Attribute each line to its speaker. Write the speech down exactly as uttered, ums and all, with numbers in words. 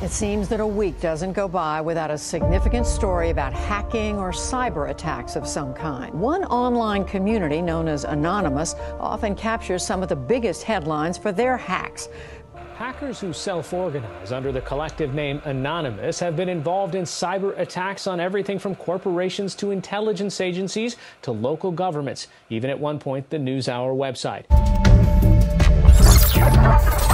Speaker 1: It seems that a week doesn't go by without a significant story about hacking or cyber attacks of some kind. One online community known as Anonymous often captures some of the biggest headlines for their hacks.
Speaker 2: Hackers who self-organize under the collective name Anonymous have been involved in cyber attacks on everything from corporations to intelligence agencies to local governments, even at one point the NewsHour website.